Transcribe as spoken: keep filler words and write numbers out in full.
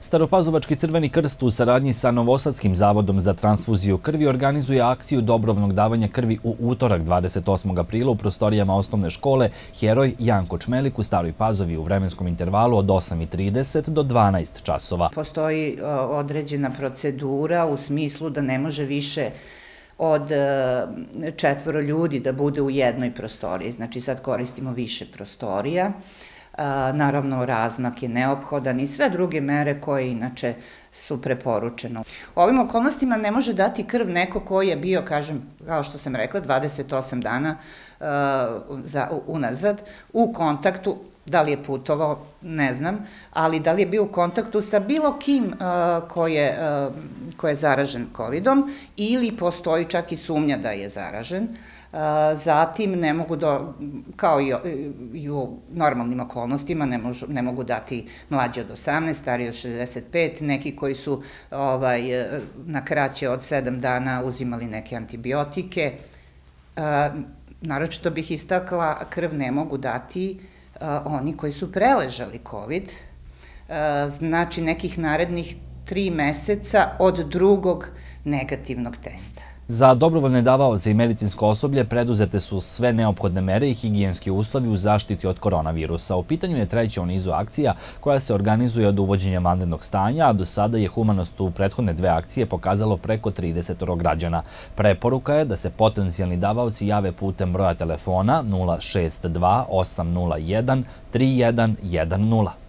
Staropazovački Crveni krst u saradnji sa Novosadskim zavodom za transfuziju krvi organizuje akciju dobrovoljnog davanja krvi u utorak dvadeset osmog aprila u prostorijama osnovne škole Heroj Janko Čmelik u Staroj Pazovi u vremenskom intervalu od osam i trideset do dvanaest časova. Postoji određena procedura u smislu da ne može više od četvoro ljudi da bude u jednoj prostoriji. Znači sad koristimo više prostorija. Naravno, razmak je neophodan i sve druge mere koje inače su preporučene. U ovim okolnostima ne može dati krv neko ko je bio, kažem, kao što sam rekla, dvadeset osam dana unazad u kontaktu. Da li je putovao, ne znam, ali da li je bio u kontaktu sa bilo kim ko je zaražen kovidom ili postoji čak i sumnja da je zaražen. Zatim ne mogu, kao i u normalnim okolnostima, ne mogu dati mlađe od osamnaest, stariji od šezdeset pet, neki koji su na kraće od sedam dana uzimali neke antibiotike. Naročito bih istakla, krv ne mogu dati oni koji su preležali kovid, znači nekih narednih tri meseca od drugog negativnog testa. Za dobrovoljne davaoce i medicinsko osoblje preduzete su sve neophodne mere i higijenski uslovi u zaštiti od koronavirusa. U pitanju je treća u nizu akcija koja se organizuje od uvođenja vanrednog stanja, a do sada je humanost u prethodne dve akcije pokazalo preko trideset građana. Preporuka je da se potencijalni davaoci jave putem broja telefona nula šest dva osam nula jedan tri jedan jedan nula.